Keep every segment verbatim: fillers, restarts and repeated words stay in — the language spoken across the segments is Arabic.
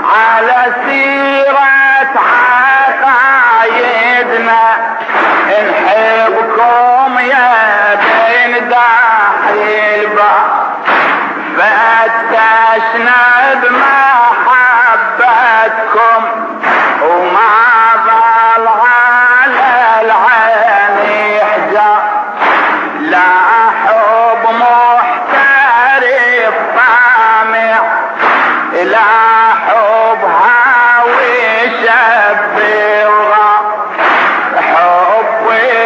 على سيرة عقايدنا نحبكم يا بين داحلبا فتشنا بمحبتكم وما ظل على العين يحجر لا حب محترف طامع لا حب هاوي شبيرة حب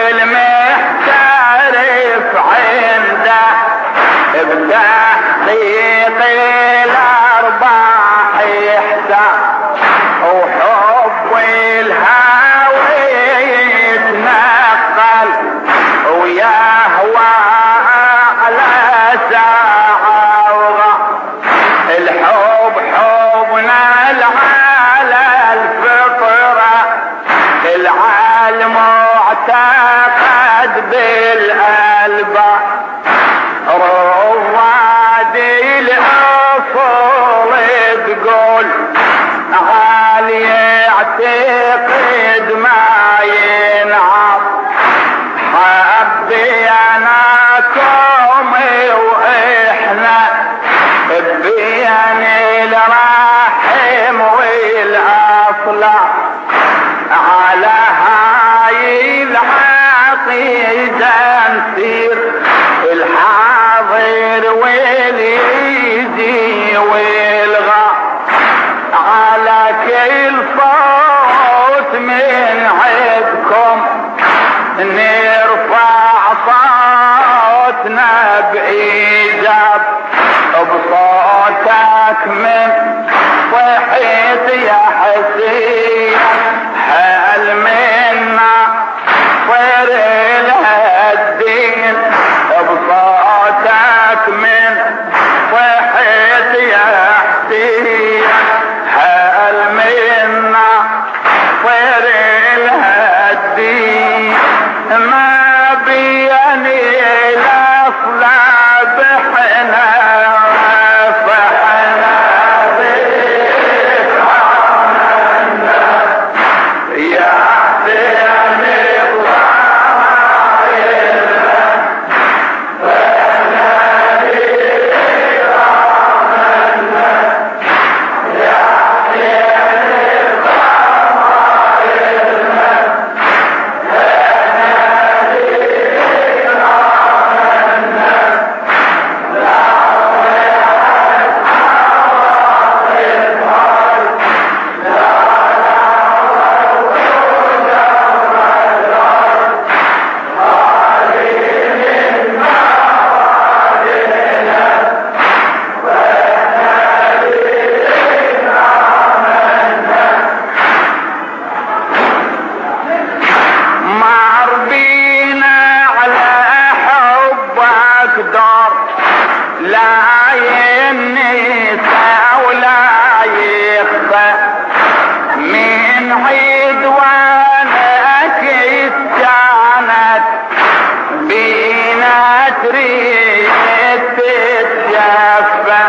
المحترف عنده بتحقيق الأرباح يحتاج وحب الهاوي يتنقل ويهوى على ساعة الحب حبنا على الفطرة العالم معتقد بالقلب روادي الأصول تقول عالي يعتقد ما ينعم حبي أناكم وإحنا بين الرحم والأصلع على هاي العقيدة نسير الحاضر واليزي والغا على كل صوت من عندكم نرفع صوتنا بإيجاب بصوتك من صحيت يا حسين هل منا صير الدين بصوتك من صحيت يا حسين هل منا صير الدين ما بيني الأصلاب حنا فحنا بفعلنا يا حسين لا ينسى ولا يخفى من عدوانك كانت بينا تريد تتجفى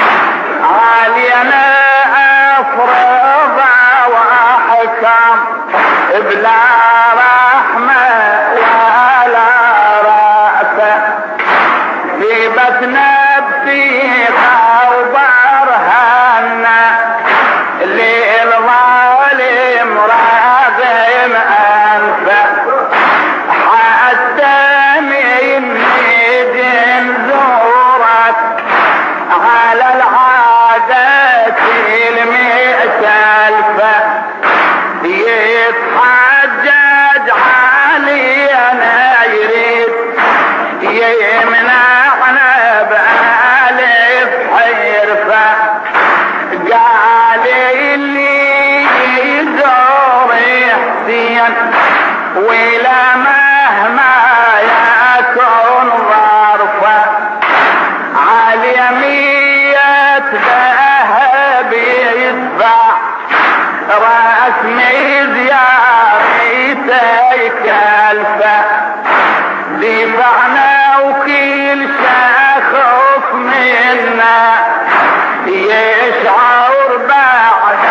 علينا أفرض وأحكام بلا رحمة ولا رأفة في بثنا بسيخة وبرهنا للظالم راغم أنفه حتى من يدين زورك على العادة المئة ألفة يتحجج علينا يريد يمنعنا بألف حرفة قال اللي يزور حسين ولا مهما يكون ظرفة على مية ذهب يدفع راس مزيارتك الفة دفعنا وكل شخص منا يشعر بعد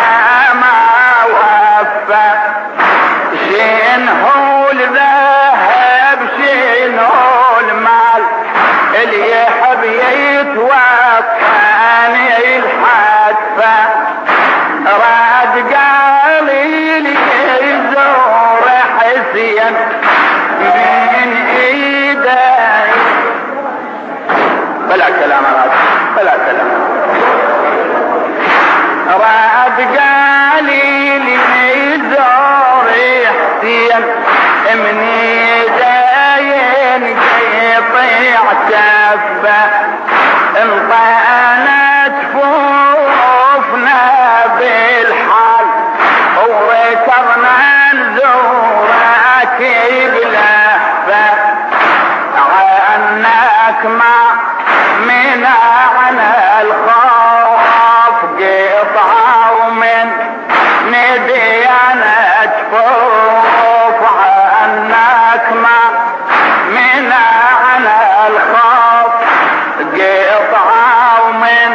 راد قالي لي زور حسين مني داين قيطيع كفه انطانت فوفنا بالحال وذكرنا نزورك بلهفه عنك ما منا عن الخوف قطعه ومن نديانة فوف عنك ما منا عن الخوف قطعه ومن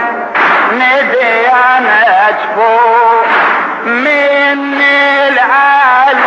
نديانة فوف من العالم